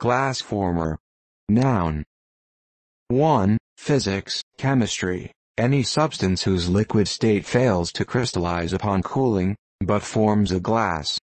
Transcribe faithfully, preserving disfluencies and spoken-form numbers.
Glass former. Noun. one. Physics, chemistry. Any substance whose liquid state fails to crystallize upon cooling, but forms a glass.